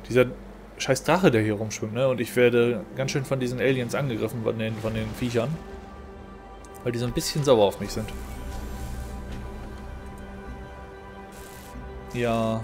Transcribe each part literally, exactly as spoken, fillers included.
Dieser scheiß Drache, der hier rumschwimmt, ne? Und ich werde ganz schön von diesen Aliens angegriffen, von den, von den Viechern. Weil die so ein bisschen sauer auf mich sind. Ja.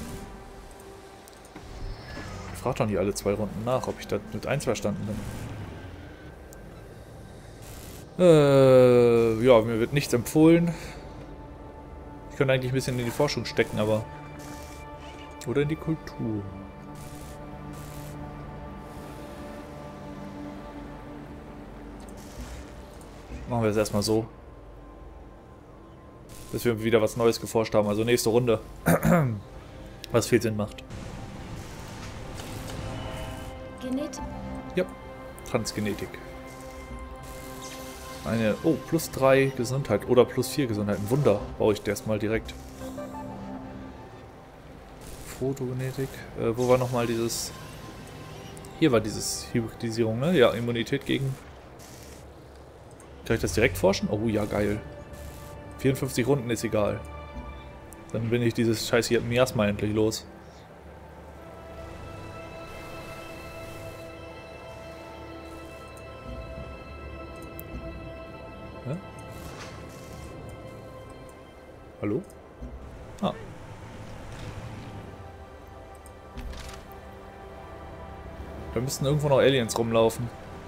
Ich frage doch nicht alle zwei Runden nach, ob ich da mit einverstanden bin. Äh, ja, mir wird nichts empfohlen. Ich könnte eigentlich ein bisschen in die Forschung stecken, aber... Oder in die Kultur. Machen wir es erstmal so. Bis wir wieder was Neues geforscht haben. Also nächste Runde. Was viel Sinn macht. Genetik. Ja, Transgenetik. Eine, oh, plus drei Gesundheit oder plus vier Gesundheit. Ein Wunder baue ich erstmal direkt. Photogenetik. Äh, wo war nochmal dieses... Hier war dieses Hybridisierung, ne? Ja, Immunität gegen... Kann ich das direkt forschen? Oh ja, geil. vierundfünfzig Runden ist egal. Dann bin ich dieses scheiß hier Miasma endlich los. Ja? Hallo? Ah. Da müssten irgendwo noch Aliens rumlaufen.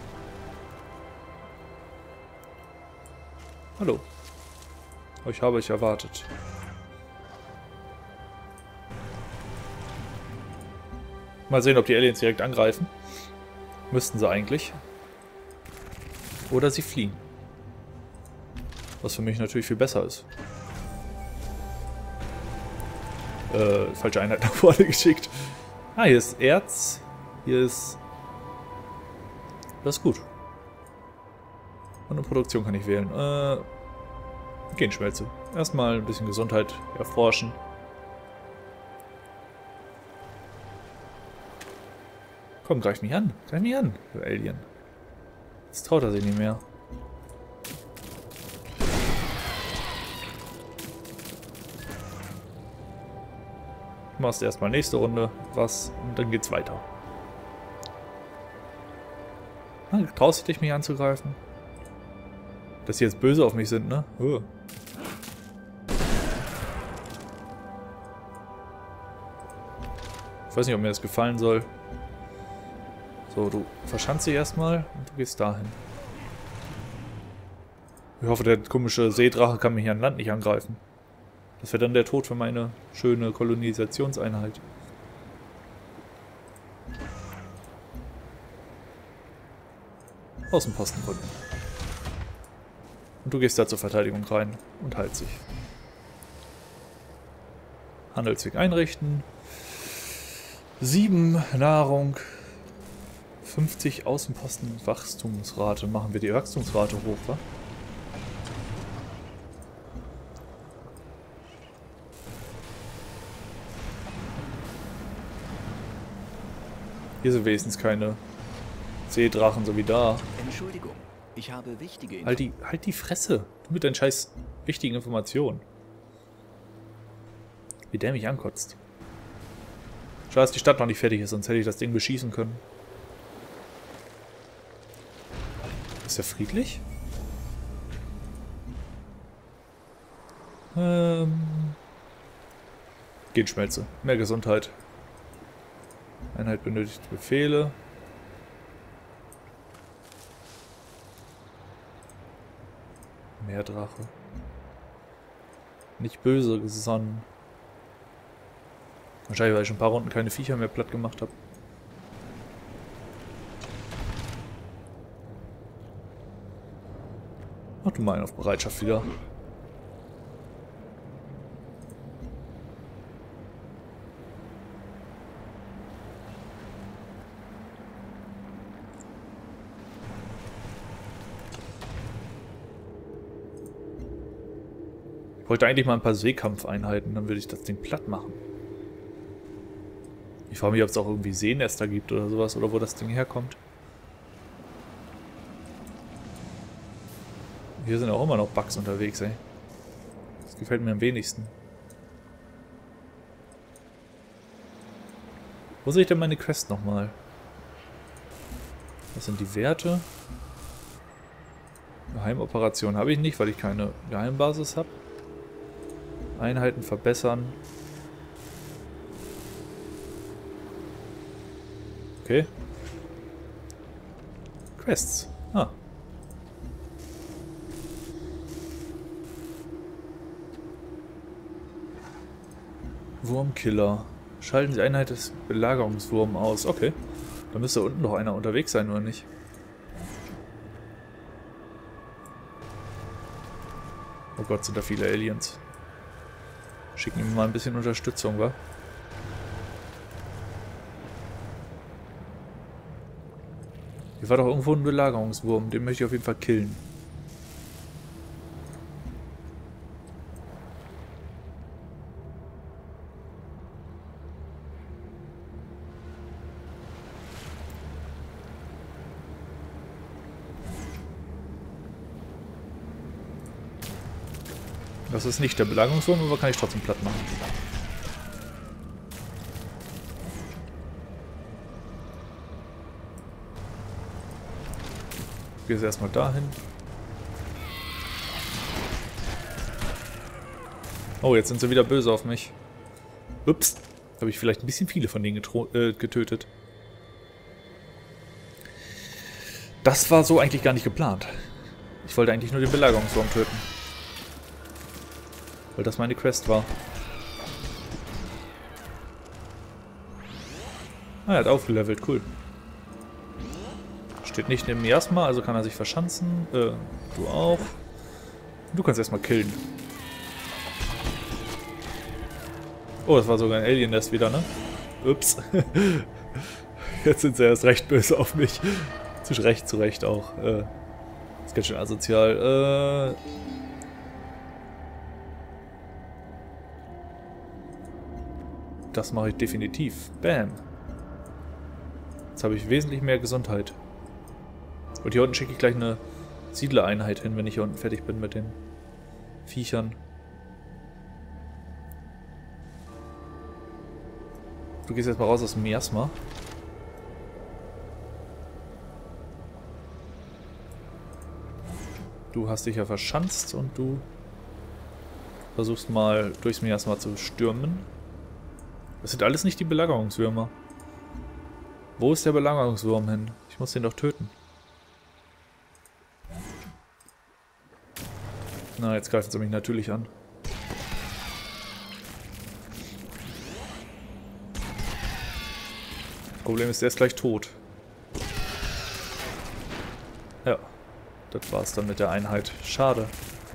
Hallo. Euch habe ich erwartet. Mal sehen, ob die Aliens direkt angreifen. Müssten sie eigentlich. Oder sie fliehen. Was für mich natürlich viel besser ist. Äh, falsche Einheit nach vorne geschickt. Ah, hier ist Erz. Hier ist... Das ist gut. Und eine Produktion kann ich wählen. Äh, Genschmelze. Erstmal ein bisschen Gesundheit erforschen. Komm, greif mich an. Greif mich an, du Alien. Jetzt traut er sich nicht mehr. Du machst erstmal nächste Runde was und dann geht's weiter. Ah, traust du dich, mich anzugreifen? Dass sie jetzt böse auf mich sind, ne? Oh. Ich weiß nicht, ob mir das gefallen soll. So, du verschanzt dich erstmal und du gehst dahin. Ich hoffe, der komische Seedrache kann mich hier an Land nicht angreifen. Das wäre dann der Tod für meine schöne Kolonisationseinheit. Außenposten rücken. Und du gehst da zur Verteidigung rein und heilst dich. Handelsweg einrichten. sieben Nahrung. fünfzig Außenposten Wachstumsrate. Machen wir die Wachstumsrate hoch, wa? Hier sind wenigstens keine Seedrachen, so wie da. Entschuldigung, ich habe wichtige Halt die, halt die Fresse. Du mit deinen scheiß wichtigen Informationen. Wie der mich ankotzt. Schade, dass die Stadt noch nicht fertig ist, sonst hätte ich das Ding beschießen können. Ist der friedlich? Ähm. Genschmelze. Mehr Gesundheit. Einheit benötigt Befehle. Mehr Drache. Nicht böse gesonnen. Wahrscheinlich, weil ich schon ein paar Runden keine Viecher mehr platt gemacht habe. Mach du mal einen auf Bereitschaft wieder. Ich wollte eigentlich mal ein paar Seekampfeinheiten, dann würde ich das Ding platt machen. Ich frage mich, ob es auch irgendwie Seenester gibt oder sowas, oder wo das Ding herkommt. Hier sind auch immer noch Bugs unterwegs, ey. Das gefällt mir am wenigsten. Wo sehe ich denn meine Quest nochmal? Was sind die Werte? Geheimoperation habe ich nicht, weil ich keine Geheimbasis habe. Einheiten verbessern. Okay. Quests. Ah. Wurmkiller. Schalten Sie Einheit des Belagerungswurms aus. Okay. Da müsste unten noch einer unterwegs sein, oder nicht? Oh Gott, sind da viele Aliens. Schicken ihm mal ein bisschen Unterstützung, wa? Hier war doch irgendwo ein Belagerungswurm. Den möchte ich auf jeden Fall killen. Das ist nicht der Belagerungswurm, aber kann ich trotzdem platt machen. Ich gehe jetzt erstmal dahin. Oh, jetzt sind sie wieder böse auf mich. Ups. Habe ich vielleicht ein bisschen viele von denen äh, getötet. Das war so eigentlich gar nicht geplant. Ich wollte eigentlich nur den Belagerungswurm töten. Weil das meine Quest war. Ah, er hat aufgelevelt, cool. Steht nicht neben Miasma, also kann er sich verschanzen. Äh, du auch. Du kannst erstmal killen. Oh, das war sogar ein Alien-Nest wieder, ne? Ups. Jetzt sind sie erst recht böse auf mich. Zu Recht, zu Recht auch. Äh, ist ganz schön asozial. Äh... Das mache ich definitiv. Bam. Jetzt habe ich wesentlich mehr Gesundheit. Und hier unten schicke ich gleich eine Siedlereinheit hin, wenn ich hier unten fertig bin mit den Viechern. Du gehst jetzt mal raus aus dem Miasma. Du hast dich ja verschanzt und du versuchst mal durchs Miasma zu stürmen. Das sind alles nicht die Belagerungswürmer. Wo ist der Belagerungswurm hin? Ich muss den doch töten. Na, jetzt greifen sie mich natürlich an. Problem ist, der ist gleich tot. Ja, das war's dann mit der Einheit. Schade.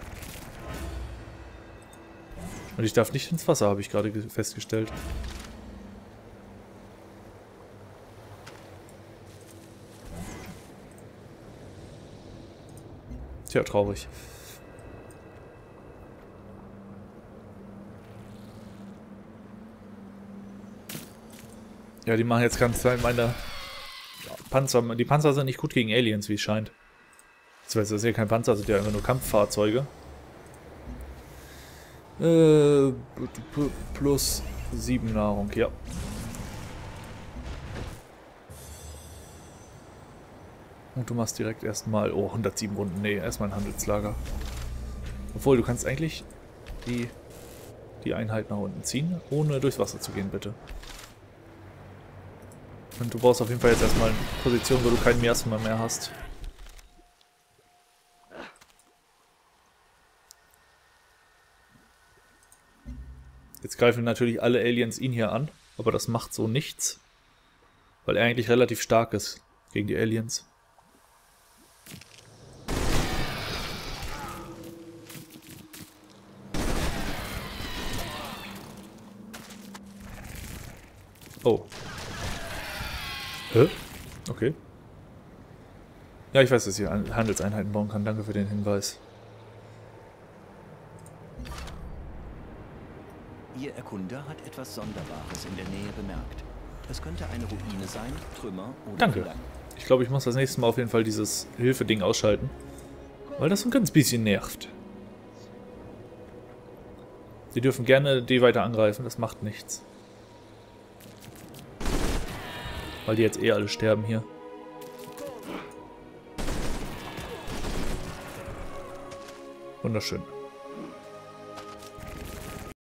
Und ich darf nicht ins Wasser, habe ich gerade festgestellt. Tja, traurig. Ja, die machen jetzt ganz klar meine Panzer. Die Panzer sind nicht gut gegen Aliens, wie es scheint. Das ist ja kein Panzer, das sind ja einfach nur Kampffahrzeuge. Äh, plus sieben Nahrung, ja. Und du machst direkt erstmal, oh, hundertsieben Runden, nee, erstmal ein Handelslager. Obwohl, du kannst eigentlich die, die Einheit nach unten ziehen, ohne durchs Wasser zu gehen, bitte. Und du brauchst auf jeden Fall jetzt erstmal eine Position, wo du keinen Miasma mehr hast. Jetzt greifen natürlich alle Aliens ihn hier an, aber das macht so nichts, weil er eigentlich relativ stark ist gegen die Aliens. Oh. Hä? Okay. Ja, ich weiß, dass ich Handelseinheiten bauen kann. Danke für den Hinweis. Ihr Erkunder hat etwas Sonderbares in der Nähe bemerkt. Es könnte eine Ruine sein, Trümmer oder Danke. Gedanken. Ich glaube, ich muss das nächste Mal auf jeden Fall dieses Hilfe-Ding ausschalten. Weil das so ein ganz bisschen nervt. Sie dürfen gerne die weiter angreifen, das macht nichts. Weil die jetzt eh alle sterben hier. Wunderschön.